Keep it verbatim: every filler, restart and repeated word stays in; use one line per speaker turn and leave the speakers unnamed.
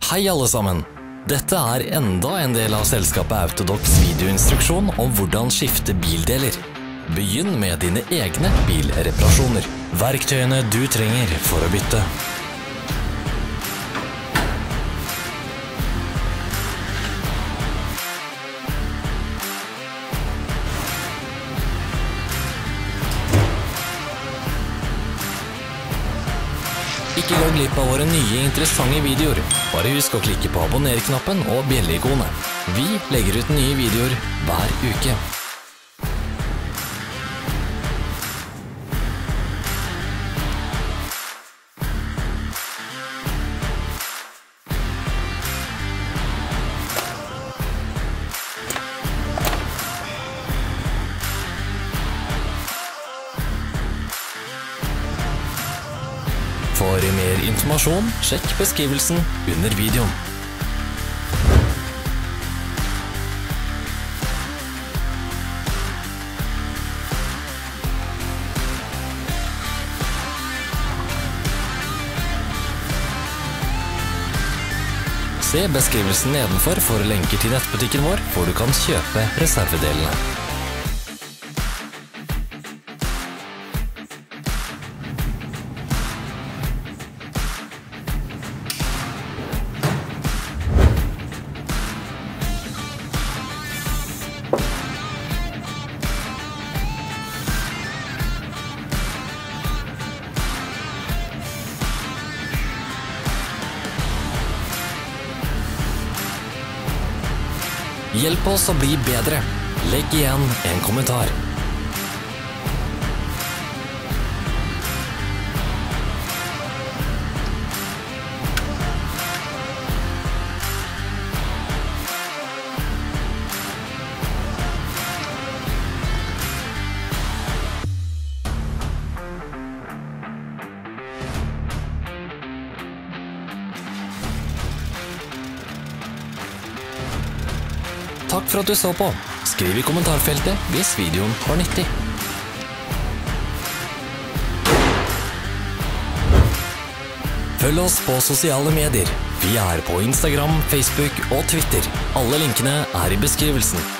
Hei alle sammen! Dette er enda en del av selskapet Autodocs videoinstruksjon om hvordan skifte bildeler. Begynn med dine egne bilreparasjoner. Verktøyene du trenger for å bytte. Ikke gå glipp av våre nye interessante videoer. Bare husk å klikke på abonner-knappen og bjelle-ikonet. Vi legger ut nye videoer hver uke. For mer informasjon, sjekk beskrivelsen under videoen. Se beskrivelsen nedenfor for lenker til nettbutikken vår, hvor du kan kjøpe reservedelene. Hjelp oss å bli bedre. Legg igjen en kommentar. Takk for at du så på. Skriv i kommentarfeltet hvis videoen var nyttig. Følg oss på sosiale medier. Vi er på Instagram, Facebook og Twitter. Alle linkene er i beskrivelsen.